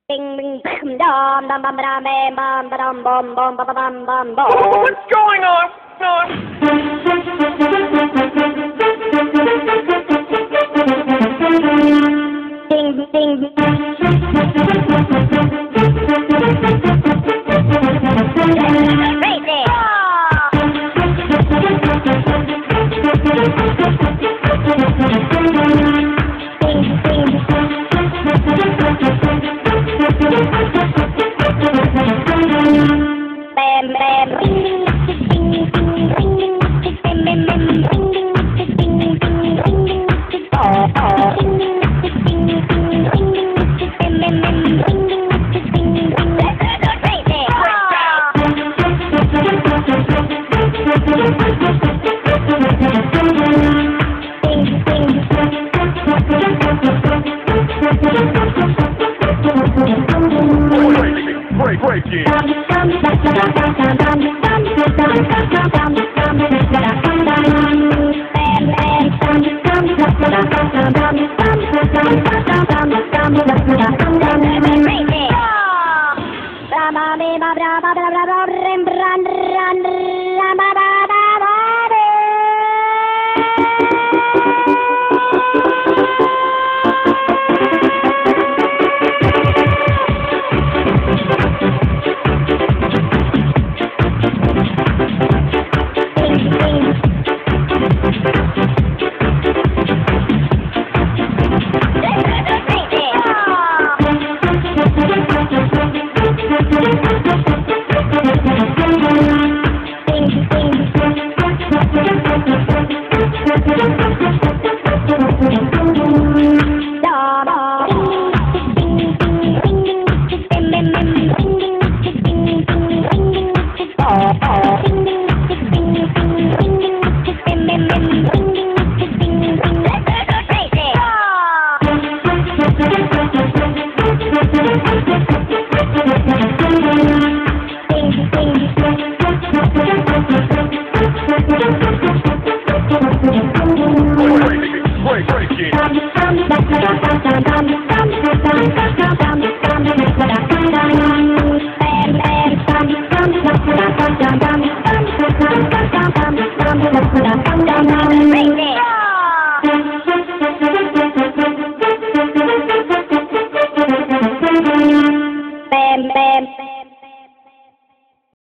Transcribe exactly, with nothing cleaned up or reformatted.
Bing bing bam dum dum bum bam bam bam bum bum bum bum bum bum. What's going on? Ding ding. Crazy. Ding ding. Bam bam ring ding ding ding ring ding ding bam bam bam ring ding ding ding ring ding ding oh oh ding ding ding ding ring ding ding bam bam bam ring ding ding ding ring that's crazy. Break, break it. Break, break it. Break it.